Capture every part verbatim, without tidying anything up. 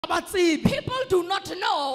People do not know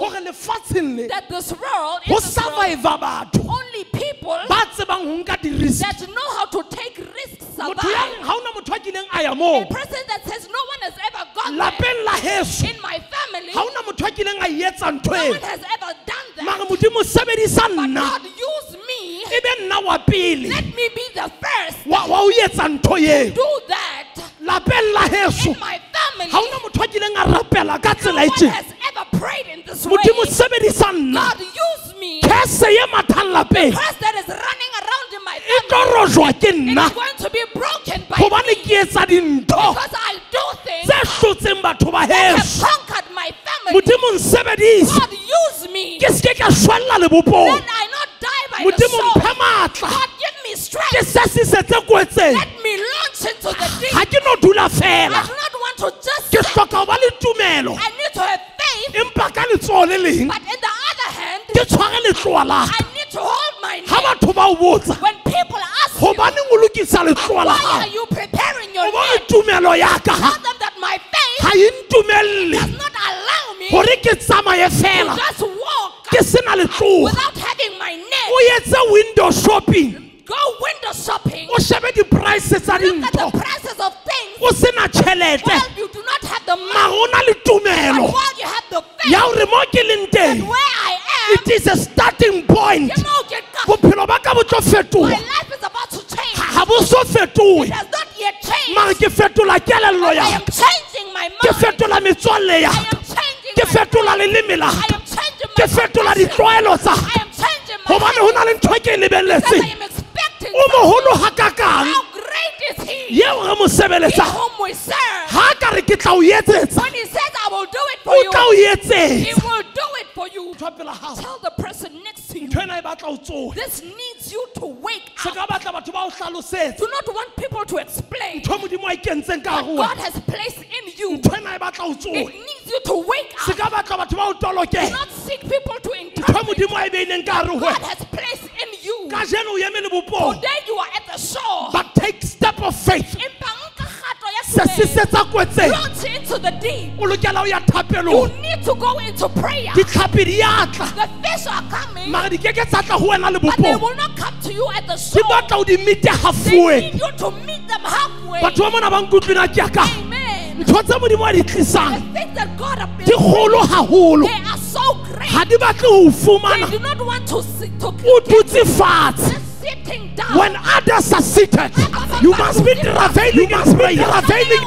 that this world Ho is survivor batho only people ba tsebang ho nka di-risk. that know how to take risks survive. Motho ya reng ha hona motho a kileng a ya A moo person that says no one has ever gone lapeng la there heso in my family, ha hona motho a kileng a etsa ntho no eo one has ever done that. mare modimo sebedisa But nna God used me. ebe nna wa pele Let me be the first wa wa o etsa ntho eo to do that lapeng la heso in my family. ha hona motho a kileng a rapela ka No tsela e one tjena has ever prayed in this way. modimo sebedisa nna God used me. kese ye mathang lapeng Curse that is running around in my e tlo family. rojwa ke It nna is going to be broken by gobane me ke etsa dintho because I do things tse hlotseng batho ba that heso have conquered my family. modimo nsebedisa God used me. ke seke ka shwella lebopong Let I not die by the modimo mphe sword. matla God give me ke strength. sesisetse kwetseng Let me launch into the deep. ga ke no dula I fela do not want to just ke sit. hloka ho ba le tumelo I need to have faith, empa ka letsoho le leng but in the other hand, ke tshware letloa la I need to hold my ga neck. batho ba o botsa When people ask you, gobaneng o lokisa letloa la why are gago you preparing your o bone neck? tumelo ya ka Tell them that my faith ga e ntumelele does not allow me gore ke tsamaye to fela just walk ke sena letloa without having my neck. o etse window shopping Go window shopping. o shebe di-price tsa Look at dintho the prices of things. o sena tšhelete Well, you do not have the mare money, o na le but tumelo while you have the faith, ya gore mo ke leng teng where I am, it is a starting point you know, get God. bophelo ba ka bo tlo My fetoga life is about to change. ga bo so fetoge It has not yet changed. mare ke fetola kelello I ya am changing my ke mind. fetola metswalle ya I am changing ke my fetola leleme la I am changing ke my fetola confession. ditlwaelo tsa I am changing my gobane go na le ntho e ke e because I lebeletseng am expecting o mogolo ga kakang how great is he yeo ge mo in sebeletsa whom we serve. ga a ka re ke tla o etsetsa When he says I will do it for o you, tla o he etsetsa will do it for you. ntho pela gago Tell the person next to you, ntho ena e batla o tsoge this needs you to wake se up. ka batla batho ba o tlhalosetsa Do not want people to explain ntho modimo a ikentseng ka what gare God wena has placed in you. ntho ena e batla o It tsoge needs you to wake se up. ka batla batho ba o Do tolokela not seek people to ntho interpret modimo a e beileng ka gare what wena God has placed in you. ka jeno o eme lebopong Today you are at the shore. but take step of faith Empa nka kgato ya se se tumelo. setsa kwetseng Launch into the deep. o lokela o ya You thapelong need to go into prayer. ditlhapi di a tla The fish are coming, mare di keke tsa tla go wena but they lebopong will not come to you at the di shore. batla o di mete They gafueng need you to meet them halfway. batho ba mona ba nkutlwena ke yaka Amen. ntho tse modimo a di The tlisang things that God has di kgolo gagolo they are so great. ga di batle go They fumana do not want to sit to o dutse fatshe just sitting down. when others are seated you must be travailing you must be travailing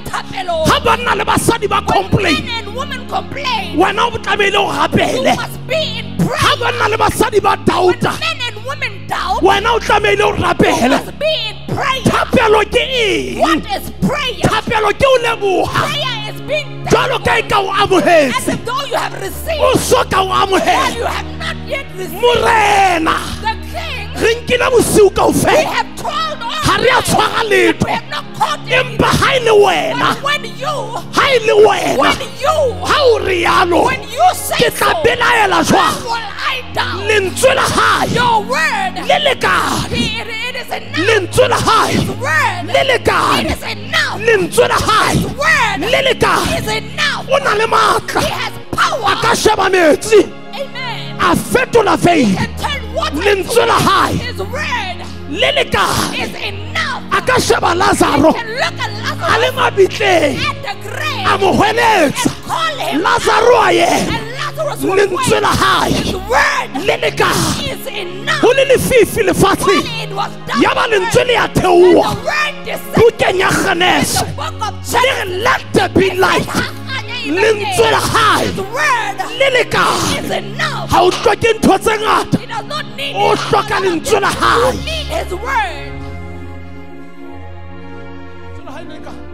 ga banna le basadi ba complain Men and women complain. wena o tlamehile o You gapele must be in ga prayer. banna le basadi ba dauta Men and women doubt. wena o tlamehile o You rapele must be in prayer. thapelo ke eng What is prayer? thapelo ke o leboga Prayer is being done jalo ka e ka o as amogetse if though you have o received, soka o while amogela you have not yet received. morena The king, re nkile bosiu kao we fela have toiled all ga re a night. tshwara We letho have not caught anything. empa ga e le wena But when you, ga e le wena when you, ga o rialo when you say ke tla so, belaela how jwang will I down? lentswe la gae Your word, le le kae it, it is enough. lentswe la gae Word, le le kae it is enough. lentswe la gae Word le le kae is enough. o na le maatla He has a power. ka sheba metsi Amen. a fetola veine Can turn water lentswe la into gae His word le le kae is enough. a ka sheba lazaro Can look at a le Lazarus mabitleng at the grave a mo hweletsa and call him lazaro a yena and Lazarus was lentswe la waiting. gae His word le le kae is enough. go le lefifi lefatsheng Only it was done. ya ba lentswe le ya And the theoa word descended. bukeng ya geneso The book of le Genesis. re let there be light lentswe la gae His word le le kae is enough. ga o hloke ntho tse ngata He does not need o it. hloka lentswe la You gae need His word.